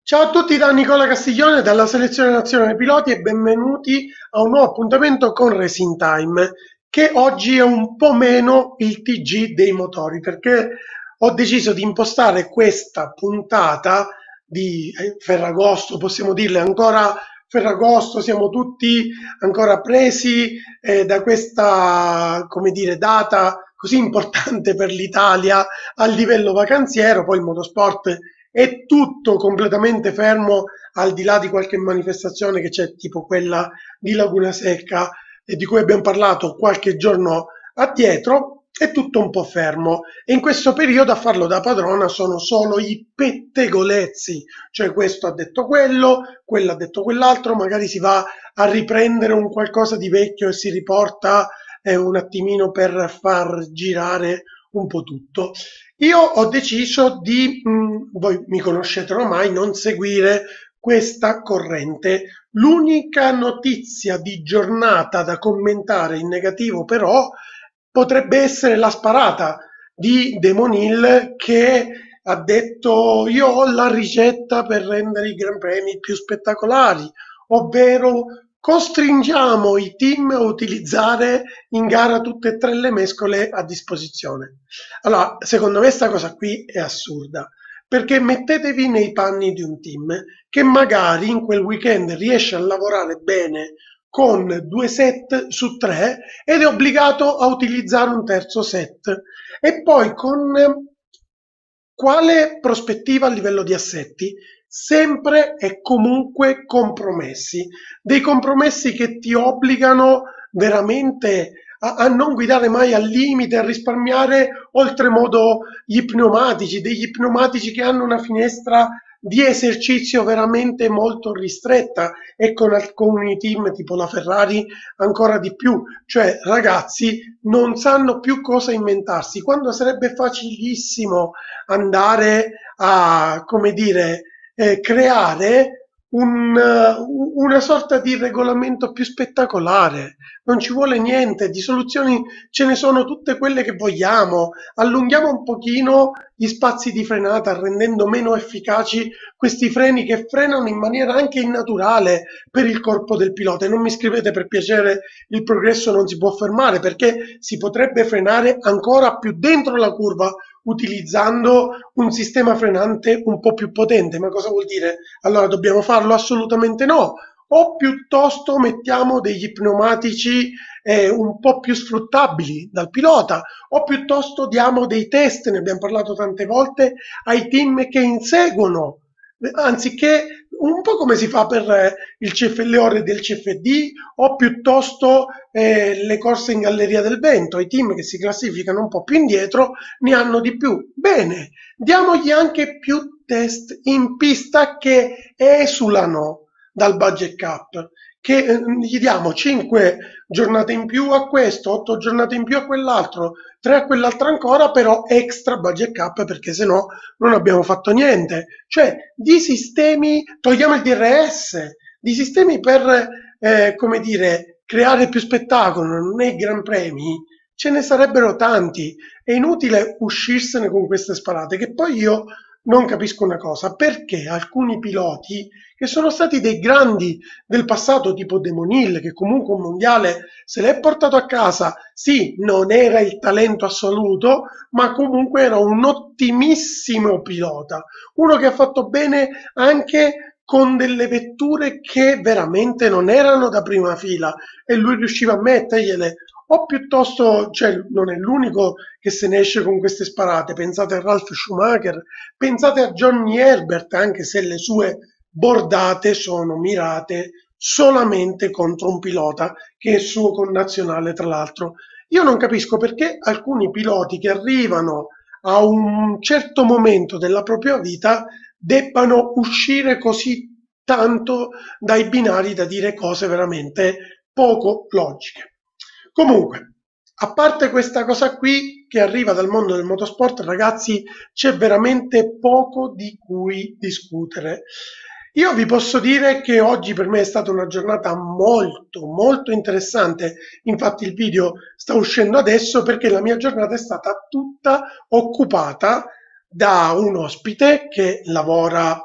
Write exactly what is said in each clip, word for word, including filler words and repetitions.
Ciao a tutti da Nicola Castiglione dalla Selezione Nazionale Piloti e benvenuti a un nuovo appuntamento con Racing Time, che oggi è un po' meno il T G dei motori, perché ho deciso di impostare questa puntata di eh, Ferragosto, possiamo dirle ancora Ferragosto, siamo tutti ancora presi eh, da questa, come dire, data così importante per l'Italia a livello vacanziero. Poi il motorsport è tutto completamente fermo, al di là di qualche manifestazione che c'è, tipo quella di Laguna Secca, e di cui abbiamo parlato qualche giorno addietro. È tutto un po' fermo, e in questo periodo a farlo da padrona sono solo i pettegolezzi, cioè questo ha detto quello, quello ha detto quell'altro, magari si va a riprendere un qualcosa di vecchio e si riporta eh, un attimino per far girare un po' tutto. Io ho deciso di, mh, voi mi conoscete ormai, non seguire questa corrente. L'unica notizia di giornata da commentare in negativo, però, potrebbe essere la sparata di Damon Hill, che ha detto: io ho la ricetta per rendere i Gran Premi più spettacolari, ovvero costringiamo i team a utilizzare in gara tutte e tre le mescole a disposizione. Allora, secondo me sta cosa qui è assurda, perché mettetevi nei panni di un team che magari in quel weekend riesce a lavorare bene con due set su tre ed è obbligato a utilizzare un terzo set, e poi con quale prospettiva a livello di assetti? Sempre e comunque compromessi, dei compromessi che ti obbligano veramente a, a non guidare mai al limite, a risparmiare oltremodo gli pneumatici, degli pneumatici che hanno una finestra di esercizio veramente molto ristretta, e con alcuni team tipo la Ferrari ancora di più. Cioè, ragazzi, non sanno più cosa inventarsi, quando sarebbe facilissimo andare a, come dire, eh, creare un, uh, una sorta di regolamento più spettacolare. Non ci vuole niente, di soluzioni ce ne sono tutte quelle che vogliamo. Allunghiamo un pochino gli spazi di frenata, rendendo meno efficaci questi freni che frenano in maniera anche innaturale per il corpo del pilota. E non mi scrivete, per piacere, il progresso non si può fermare, perché si potrebbe frenare ancora più dentro la curva utilizzando un sistema frenante un po' più potente. Ma cosa vuol dire? Allora dobbiamo farlo? Assolutamente no. O piuttosto mettiamo degli pneumatici eh, un po' più sfruttabili dal pilota, o piuttosto diamo dei test, ne abbiamo parlato tante volte, ai team che inseguono, anziché un po' come si fa per eh, il C F L O del C F D, o piuttosto eh, le corse in galleria del vento. I team che si classificano un po' più indietro ne hanno di più. Bene, diamogli anche più test in pista che esulano dal budget cap, che eh, gli diamo cinque giornate in più a questo, otto giornate in più a quell'altro, tre a quell'altro ancora, però extra budget cap, perché se no non abbiamo fatto niente. Cioè, di sistemi, togliamo il D R S, di sistemi per, eh, come dire, creare più spettacolo nei Gran Premi, ce ne sarebbero tanti. È inutile uscirsene con queste sparate, che poi io non capisco una cosa: perché alcuni piloti che sono stati dei grandi del passato, tipo Damon Hill, che comunque un mondiale se l'è portato a casa, sì, non era il talento assoluto, ma comunque era un ottimissimo pilota, uno che ha fatto bene anche con delle vetture che veramente non erano da prima fila, e lui riusciva a mettergliele. O piuttosto, cioè, non è l'unico che se ne esce con queste sparate. Pensate a Ralf Schumacher, pensate a Johnny Herbert, anche se le sue bordate sono mirate solamente contro un pilota che è suo connazionale, tra l'altro. Io non capisco perché alcuni piloti che arrivano a un certo momento della propria vita debbano uscire così tanto dai binari da dire cose veramente poco logiche. Comunque, a parte questa cosa qui che arriva dal mondo del motorsport, ragazzi, c'è veramente poco di cui discutere. Io vi posso dire che oggi per me è stata una giornata molto molto interessante. Infatti il video sta uscendo adesso, perché la mia giornata è stata tutta occupata da un ospite che lavora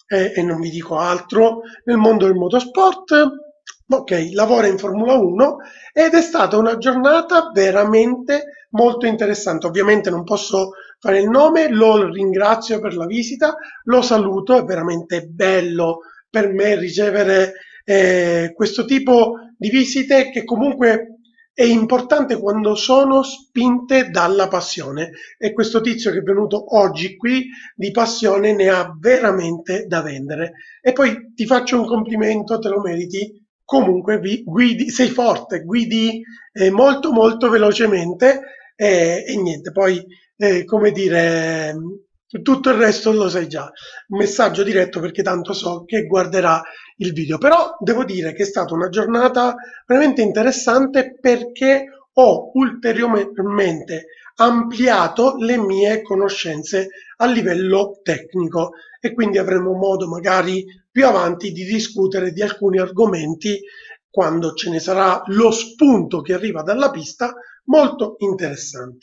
e, e non vi dico altro, nel mondo del motorsport. Ok, lavora in Formula uno ed è stata una giornata veramente molto interessante. Ovviamente non posso fare il nome, lo ringrazio per la visita, lo saluto, è veramente bello per me ricevere eh, questo tipo di visite che comunque è importante quando sono spinte dalla passione, e questo tizio che è venuto oggi qui di passione ne ha veramente da vendere. E poi ti faccio un complimento, te lo meriti. Comunque vi, guidi, sei forte, guidi eh, molto molto velocemente eh, e niente, poi eh, come dire, tutto il resto lo sai già. Un messaggio diretto perché tanto so che guarderà il video. Però devo dire che è stata una giornata veramente interessante perché ho ulteriormente ampliato le mie conoscenze a livello tecnico e quindi avremo modo magari più avanti di discutere di alcuni argomenti quando ce ne sarà lo spunto che arriva dalla pista, molto interessanti.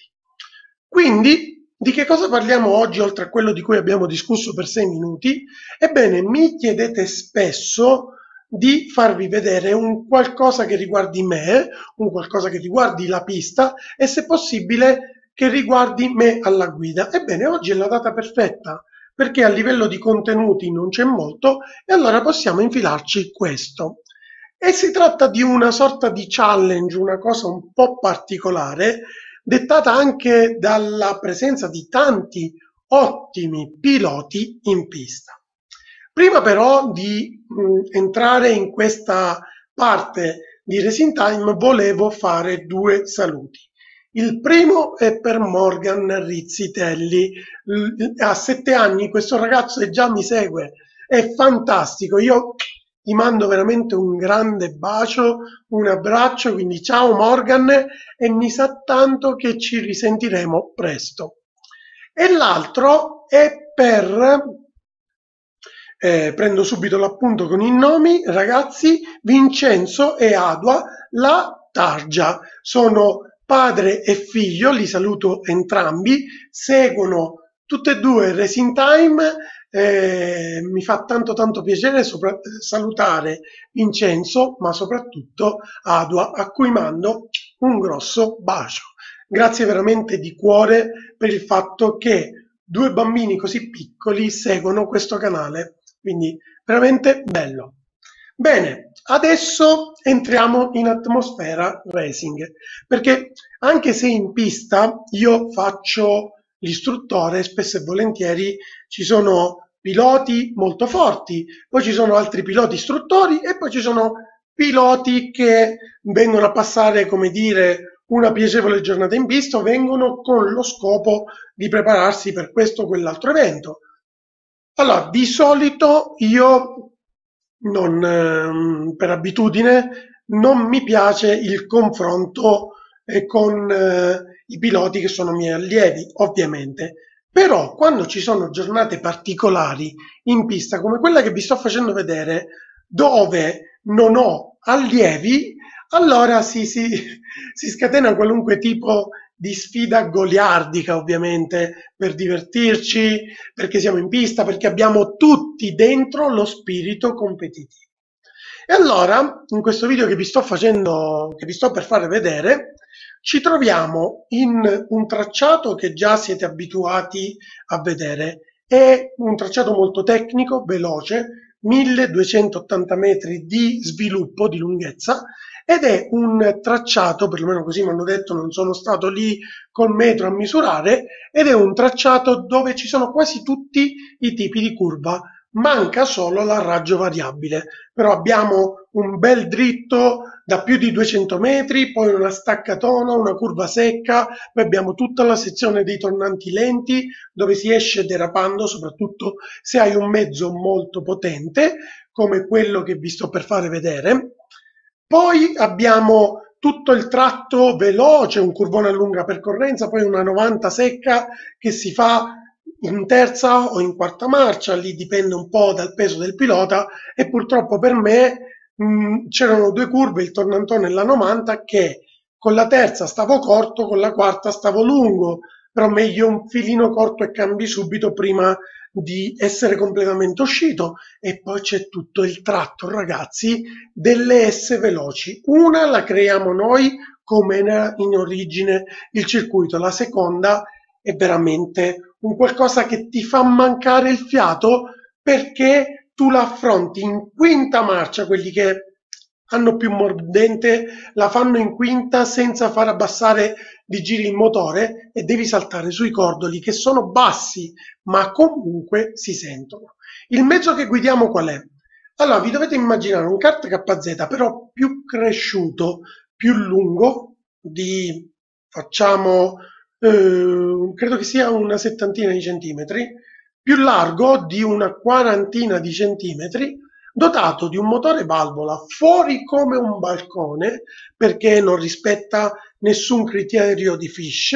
Quindi, di che cosa parliamo oggi oltre a quello di cui abbiamo discusso per sei minuti? Ebbene, mi chiedete spesso di farvi vedere un qualcosa che riguardi me, un qualcosa che riguardi la pista e se possibile che riguardi me alla guida. Ebbene, oggi è la data perfetta perché a livello di contenuti non c'è molto e allora possiamo infilarci questo. E si tratta di una sorta di challenge, una cosa un po' particolare, dettata anche dalla presenza di tanti ottimi piloti in pista. Prima però di mh, entrare in questa parte di Racing Time volevo fare due saluti. Il primo è per Morgan Rizzitelli, ha sette anni, questo ragazzo e già mi segue, è fantastico, io ti mando veramente un grande bacio, un abbraccio, quindi ciao Morgan e mi sa tanto che ci risentiremo presto. E l'altro è per, eh, prendo subito l'appunto con i nomi, ragazzi, Vincenzo e Adua La Targia, sono padre e figlio, li saluto entrambi, seguono tutte e due Racing Time, eh, mi fa tanto tanto piacere sopra- salutare Vincenzo, ma soprattutto Adua, a cui mando un grosso bacio. Grazie veramente di cuore per il fatto che due bambini così piccoli seguono questo canale, quindi veramente bello. Bene, adesso entriamo in atmosfera racing, perché anche se in pista io faccio l'istruttore, spesso e volentieri ci sono piloti molto forti, poi ci sono altri piloti istruttori e poi ci sono piloti che vengono a passare, come dire, una piacevole giornata in pista o vengono con lo scopo di prepararsi per questo o quell'altro evento. Allora, di solito io non, ehm, per abitudine non mi piace il confronto eh, con eh, i piloti che sono miei allievi, ovviamente. Però quando ci sono giornate particolari in pista, come quella che vi sto facendo vedere, dove non ho allievi, allora si, si, si scatena qualunque tipo di sfida goliardica, ovviamente, per divertirci, perché siamo in pista, perché abbiamo tutti dentro lo spirito competitivo. E allora, in questo video che vi sto facendo, che vi sto per fare vedere, ci troviamo in un tracciato che già siete abituati a vedere. È un tracciato molto tecnico, veloce, milleduecentottanta metri di sviluppo, di lunghezza, ed è un tracciato, perlomeno così mi hanno detto, non sono stato lì col metro a misurare, ed è un tracciato dove ci sono quasi tutti i tipi di curva, manca solo la raggio variabile, però abbiamo un bel dritto da più di duecento metri, poi una staccatona, una curva secca, poi abbiamo tutta la sezione dei tornanti lenti dove si esce derapando, soprattutto se hai un mezzo molto potente come quello che vi sto per fare vedere. Poi abbiamo tutto il tratto veloce, un curvone a lunga percorrenza, poi una novanta secca che si fa in terza o in quarta marcia, lì dipende un po' dal peso del pilota, e purtroppo per me mh, c'erano due curve, il tornantone e la novanta, che con la terza stavo corto, con la quarta stavo lungo, però meglio un filino corto e cambi subito prima di essere completamente uscito. E poi c'è tutto il tratto, ragazzi, delle S veloci. Una la creiamo noi come era in origine il circuito, la seconda è veramente un qualcosa che ti fa mancare il fiato, perché tu la affronti in quinta marcia. Quelli che hanno più mordente la fanno in quinta senza far abbassare di giri il motore, e devi saltare sui cordoli che sono bassi ma comunque si sentono. Il mezzo che guidiamo qual è? Allora, vi dovete immaginare un kart K Z però più cresciuto, più lungo, di facciamo eh, credo che sia una settantina di centimetri, più largo di una quarantina di centimetri, dotato di un motore valvola fuori come un balcone, perché non rispetta nessun criterio di Fish,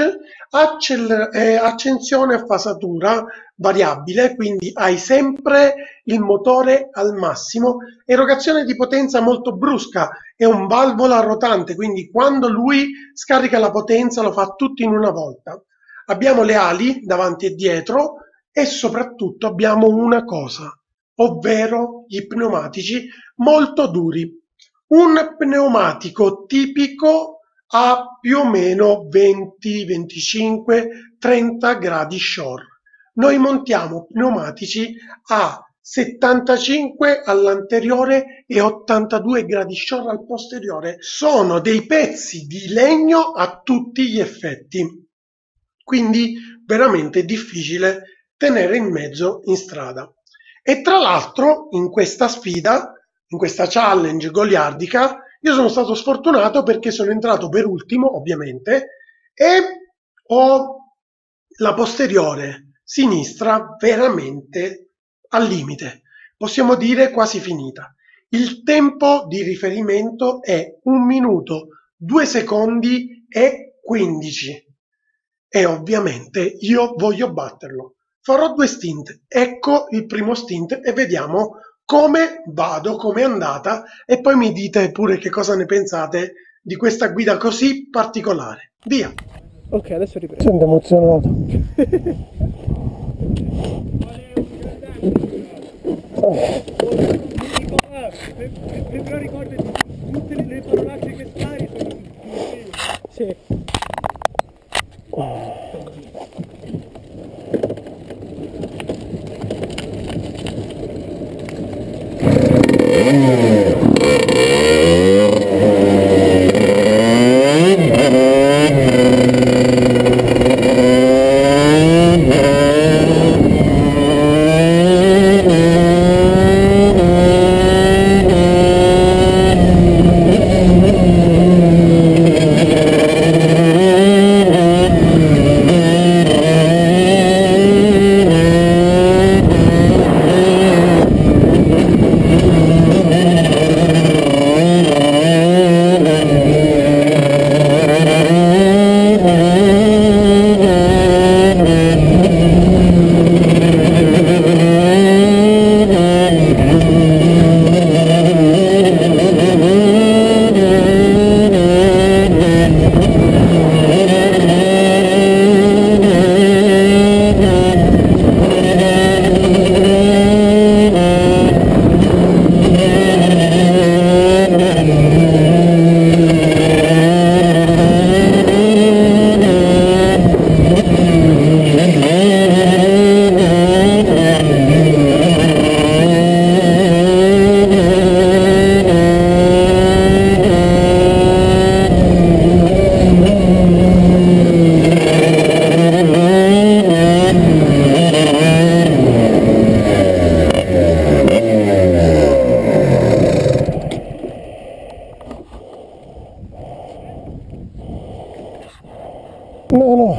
eh, accensione a fasatura variabile, quindi hai sempre il motore al massimo, erogazione di potenza molto brusca, è un valvola rotante, quindi quando lui scarica la potenza lo fa tutto in una volta. Abbiamo le ali davanti e dietro, e soprattutto abbiamo una cosa, ovvero gli pneumatici molto duri. Un pneumatico tipico ha più o meno venti, venticinque, trenta gradi shore. Noi montiamo pneumatici a settantacinque all'anteriore e ottantadue gradi shore al posteriore. Sono dei pezzi di legno a tutti gli effetti, quindi veramente difficile tenere in mezzo in strada. E tra l'altro in questa sfida, in questa challenge goliardica, io sono stato sfortunato perché sono entrato per ultimo, ovviamente, e ho la posteriore sinistra veramente al limite, possiamo dire quasi finita. Il tempo di riferimento è un minuto, due secondi e quindici, e ovviamente io voglio batterlo. Farò due stint, ecco il primo stint e vediamo come vado, come è andata, e poi mi dite pure che cosa ne pensate di questa guida così particolare. Via! Ok, adesso riprendo. Sento emozionato. Però ricordati, tutte le parolacce che spari sono tutte. Sì. No, no.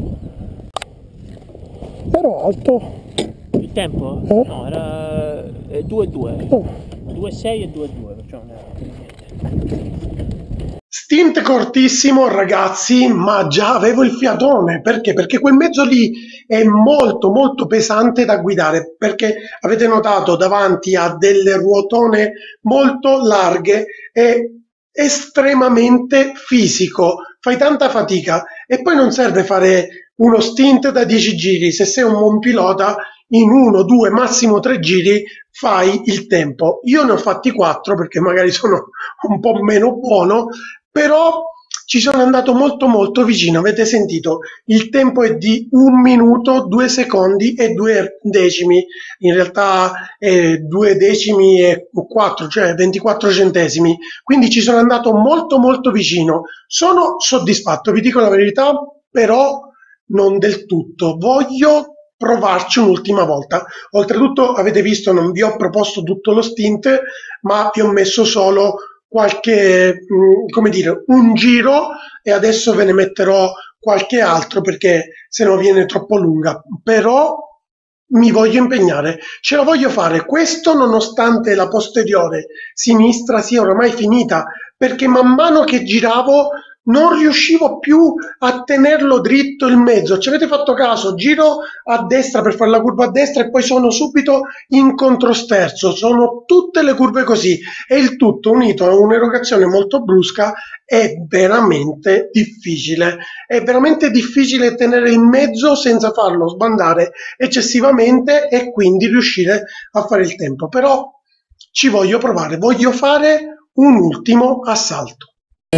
Ero alto. Il tempo? Eh? No, era due e due. due e sei e due e due, perciò non era niente. Stint cortissimo, ragazzi, ma già avevo il fiatone. Perché? Perché quel mezzo lì è molto molto pesante da guidare, perché avete notato davanti ha delle ruotone molto larghe, è estremamente fisico, fai tanta fatica, e poi non serve fare uno stint da dieci giri. Se sei un buon pilota in uno, due, massimo tre giri fai il tempo. Io ne ho fatti quattro perché magari sono un po' meno buono, però ci sono andato molto molto vicino. Avete sentito? Il tempo è di un minuto, due secondi e due decimi. In realtà è due decimi e quattro, cioè ventiquattro centesimi. Quindi ci sono andato molto molto vicino. Sono soddisfatto, vi dico la verità, però non del tutto. Voglio provarci un'ultima volta. Oltretutto avete visto, non vi ho proposto tutto lo stint, ma vi ho messo solo qualche, mh, come dire, un giro, e adesso ve ne metterò qualche altro perché se no viene troppo lunga. Però mi voglio impegnare, ce la voglio fare, questo nonostante la posteriore sinistra sia oramai finita, perché man mano che giravo non riuscivo più a tenerlo dritto il mezzo. Ci avete fatto caso? Giro a destra per fare la curva a destra e poi sono subito in controsterzo. Sono tutte le curve così, e il tutto unito a un'erogazione molto brusca è veramente difficile. È veramente difficile tenere il mezzo senza farlo sbandare eccessivamente e quindi riuscire a fare il tempo. Però ci voglio provare, voglio fare un ultimo assalto.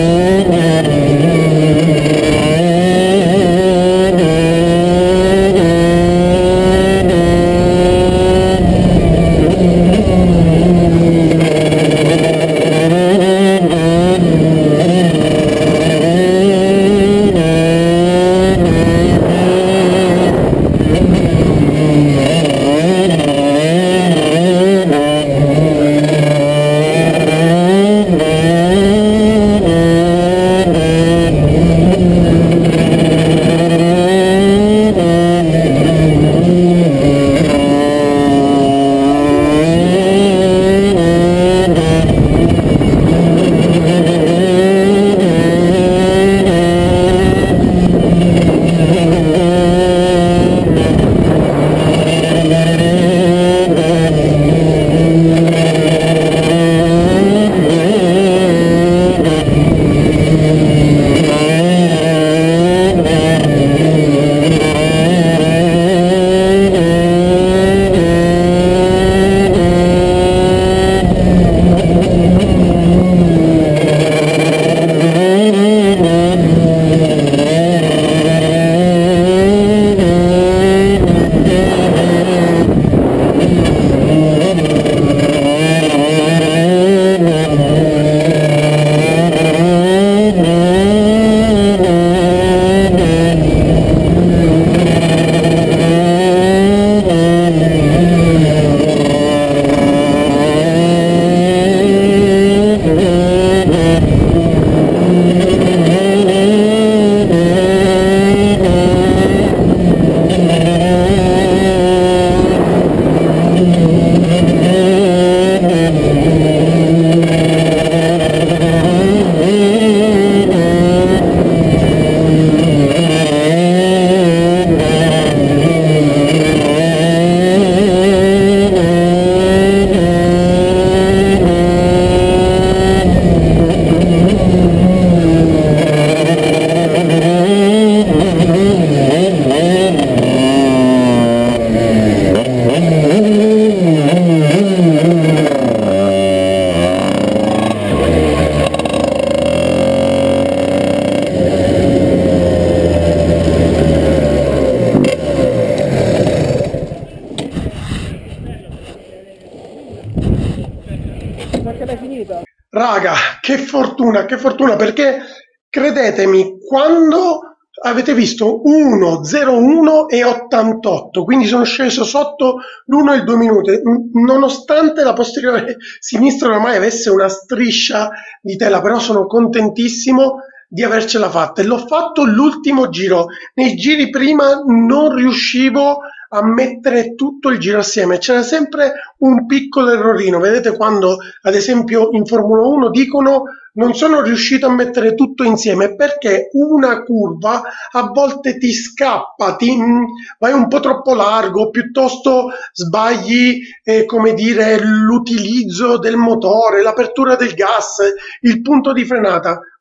Raga, che fortuna, che fortuna, perché credetemi, quando avete visto uno, zero uno e ottantotto, quindi sono sceso sotto l'uno e il due minuti, nonostante la posteriore sinistra ormai avesse una striscia di tela, però sono contentissimo di avercela fatta, e l'ho fatto l'ultimo giro. Nei giri prima non riuscivo a mettere tutto il giro assieme, c'era sempre un piccolo errorino. Vedete, quando ad esempio in Formula uno dicono non sono riuscito a mettere tutto insieme, perché una curva a volte ti scappa, ti vai un po' troppo largo, piuttosto sbagli eh, come dire, l'utilizzo del motore, l'apertura del gas, il punto di frenata.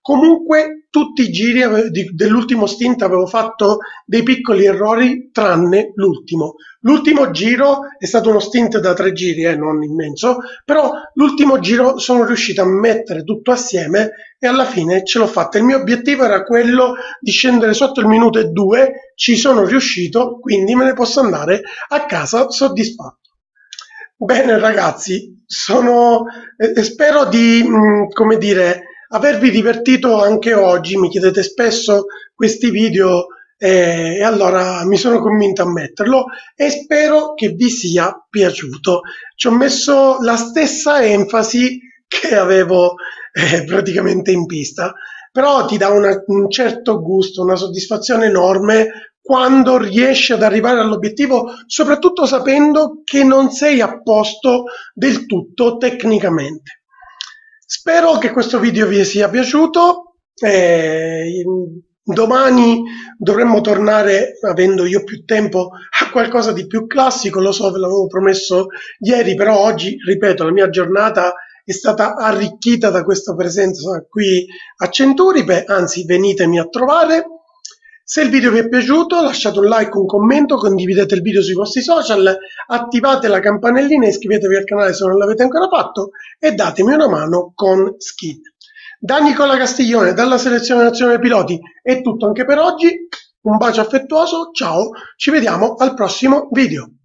Comunque tutti i giri ave- di- dell'ultimo stint avevo fatto dei piccoli errori, tranne l'ultimo. L'ultimo giro è stato uno stint da tre giri, eh, non immenso, però l'ultimo giro sono riuscito a mettere tutto assieme e alla fine ce l'ho fatta. Il mio obiettivo era quello di scendere sotto il minuto e due, ci sono riuscito, quindi me ne posso andare a casa soddisfatto. Bene ragazzi, sono, eh, spero di, mh, come dire, avervi divertito anche oggi. Mi chiedete spesso questi video eh, e allora mi sono convinto a metterlo e spero che vi sia piaciuto. Ci ho messo la stessa enfasi che avevo eh, praticamente in pista, però ti dà una- un certo gusto, una soddisfazione enorme quando riesci ad arrivare all'obiettivo, soprattutto sapendo che non sei a posto del tutto tecnicamente. Spero che questo video vi sia piaciuto. eh, Domani dovremmo tornare, avendo io più tempo, a qualcosa di più classico. Lo so, ve l'avevo promesso ieri, però oggi, ripeto, la mia giornata è stata arricchita da questa presenza qui a Centuripe, anzi venitemi a trovare. Se il video vi è piaciuto lasciate un like, un commento, condividete il video sui vostri social, attivate la campanellina, iscrivetevi al canale se non l'avete ancora fatto e datemi una mano con Skid. Da Nicola Castiglione, dalla Selezione Nazionale Piloti è tutto anche per oggi, un bacio affettuoso, ciao, ci vediamo al prossimo video.